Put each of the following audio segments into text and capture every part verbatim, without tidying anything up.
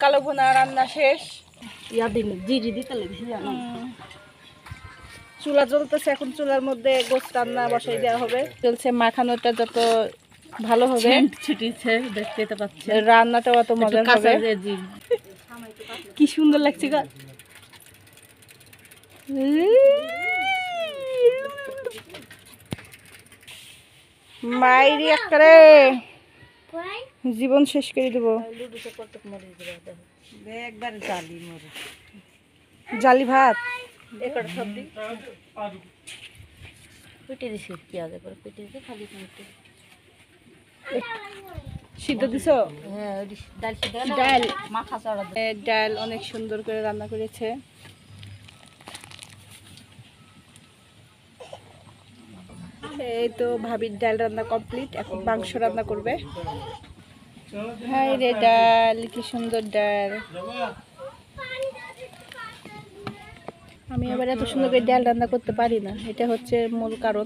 কালো ভুনা রান্না শেষ। ইয়া দিন জিরি দিতে লেগেছি জানো। চুলা জ্বলতেছে, এখন চুলার মধ্যে গোস্ত রান্না বসাই দেওয়া হবে। চলছে মাখানোটা যত ভালো হবে ছিটিছে দেখতে তো পাচ্ছি, রান্নাটাও অত মজার হবে। কি সুন্দর লাগছে গা। মাইরি একবারে জীবন শেষ করে দেবো। একবার জালি মরে জালি ভাত একটা সবজি পিটে দিছি, পেঁয়াজ করে পিটে দিছি, খালি পিটে সিদ্ধ দিছ? হ্যাঁ ডাল সিদ্ধ ডাল মাখা চড়া ডাল অনেক সুন্দর করে রান্না করেছে। এই তো ভাবির ডাল রান্না কমপ্লিট, এখন মাংস রান্না করবে। হাই রে ডাল, কি সুন্দর ডাল। আমি আবার এত সুন্দর করে ডাল রান্না করতে পারি না, এটা হচ্ছে মূল কারণ।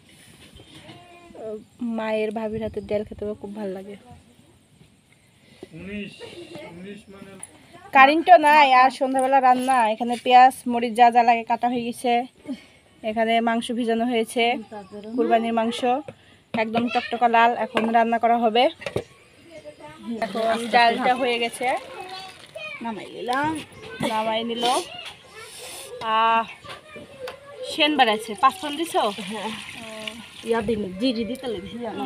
মায়ের ভাবির হাতের ডাল খেতে আমার খুব ভালো লাগে। কারেন্টও নাই আর সন্ধ্যাবেলা রান্না। এখানে পেঁয়াজ মরিচ যা যা লাগে কাটা হয়ে গেছে। এখানে মাংস ভিজানো হয়েছে, কুরবানির মাংস একদম টকটকা লাল। এখন রান্না করা হবে। এখন ডালটা হয়ে গেছে, নামাই নিলাম। নামাই নিল। আহ সেন বাড়াইছে, পাঁচফোড়ন দিছ? হ্যাঁ ইয়া দিন জিরি দিতে লেগেছি জানো।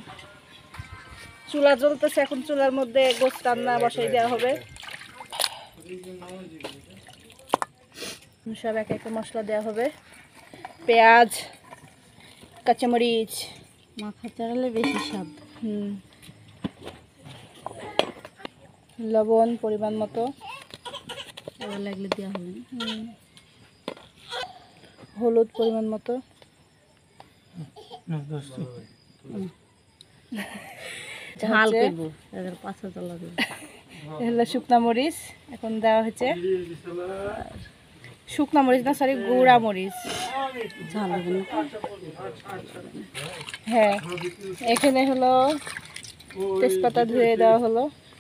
চুলা জ্বলতেছে, এখন চুলার মধ্যে গোস্ত রান্না বসাই দেওয়া হবে। সব এক একটা মশলা দেওয়া হবে, পেঁয়াজ কাঁচামরিচ। মাখা চড়ালে বেশি স্বাদ। হুম লবণ পরিমাণ মতো এবার লাগলে দেওয়া হবে। হলুদ পরিমাণ মতো, ঝাল করব এবার পাঁচা তলা দেব। এগুলো শুকনা মরিচ এখন দেওয়া হয়েছে। শুকনা মরিচ না, সরি গুঁড়া মরিচ। ঝাল হবে না। হ্যাঁ এখানে হলো তেজপাতা ধুয়ে দেওয়া হলো।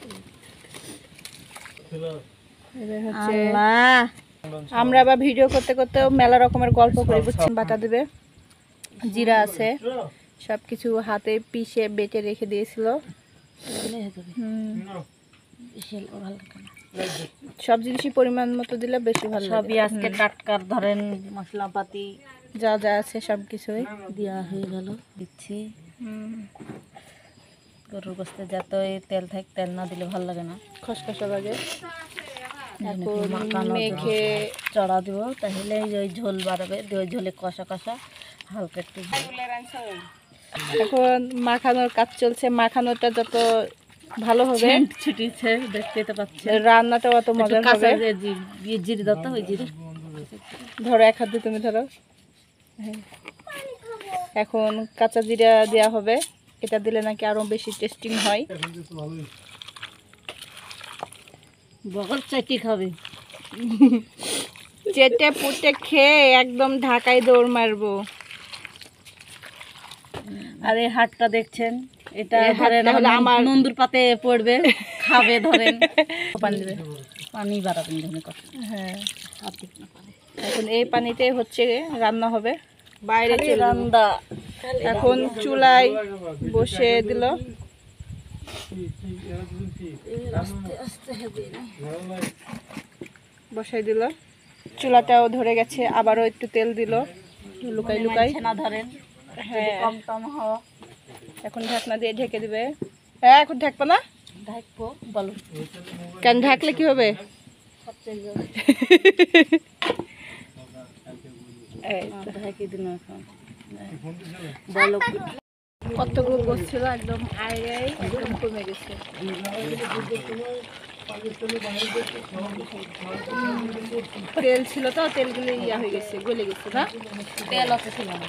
এবার হচ্ছে আল্লাহ, আমরা আবার ভিডিও করতে করতে মেলা রকমের গল্প করে বুঝছি। বাটা দেবে, জিরা আছে, সব কিছু হাতে পিষে বেটে রেখে দিয়েছিল। সব জিনিসই পরিমাণ মতো দিলে বেশি ভালো। সবই আজকে টাটকার ধরেন মশলাপাতি যা যা আছে সব কিছুই দেওয়া হয়ে গেল। দিচ্ছি গরুর গোস্তে যাতে তেল থাকে, তেল না দিলে ভালো লাগে না, খসখসা লাগে। এখন মেখে চড়া দিব, তাহলে ওই ঝোল বাড়াবে, ওই ঝোলে কষা কষা হালকা একটু। এখন মাখানোর কাজ চলছে। মাখানোটা যত ভালো হবে ছিটিছে দেখতে তো পাচ্ছি, রান্নাটাও অত মজার হবে। জিরে দাও, ওই জিরে ধরো এক হাত দিয়ে তুমি ধরো। এখন কাঁচা জিরা দেওয়া হবে, এটা দিলে নাকি আরো বেশি টেস্টিং হয়। বগল চাটি খাবে, চেটে পুটে খেয়ে একদম ঢাকায় দৌড় মারবো। আর এই হাটটা দেখছেন, এটা ধরেন আমার নন্দুর পাতে পড়বে, খাবে ধরেন পানি দেবে, পানি বাড়াবেন ধরেন কত। হ্যাঁ এখন এই পানিতে হচ্ছে রান্না হবে, বাইরে রান্না। এখন চুলায় বসে দিল। বসাই দিল, চুলাটাও ধরে গেছে। আবারও একটু তেল দিল, লুকাই লুকাই না ধরেন। হ্যাঁ কম টম হওয়া, এখন ঢাকনা দিয়ে ঢেকে দিবে। হ্যাঁ এখন ঢাকবো না, ঢাকবো বলো কেন ঢাকলে কি হবে? ঢাকি দিন এখন বলো। কতগুলো গোছ ছিল, একদম আইরে একদম কমে গেছে। তেল ছিল তো, তেলগুলো ইয়া হয়ে গেছে, গলে গেছে না। তেল অত ছিল না,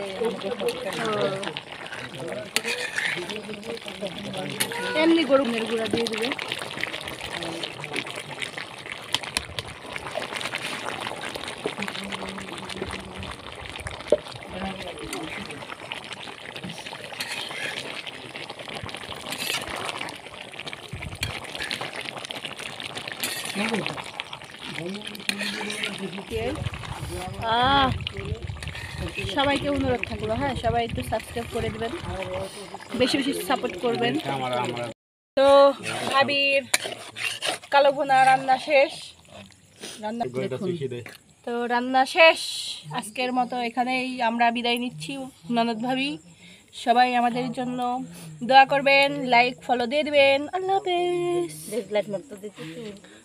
এমনি গরমের গুঁড়া দিয়ে দিবে। আহ সবাইকে অনুরোধ থাকলো, হ্যাঁ সবাই একটু সাবস্ক্রাইব করে দেবেন, বেশি বেশি সাপোর্ট করবেন। তো ভাবির কালো ভুনা রান্না শেষ, রান্না তো রান্না শেষ। আজকের মতো এখানেই আমরা বিদায় নিচ্ছি ননদ ভাবি। সবাই আমাদের জন্য দোয়া করবেন, লাইক ফলো দিয়ে দেবেন। আল্লাহ হাফেজ। লাইট মারতে দিচ্ছি।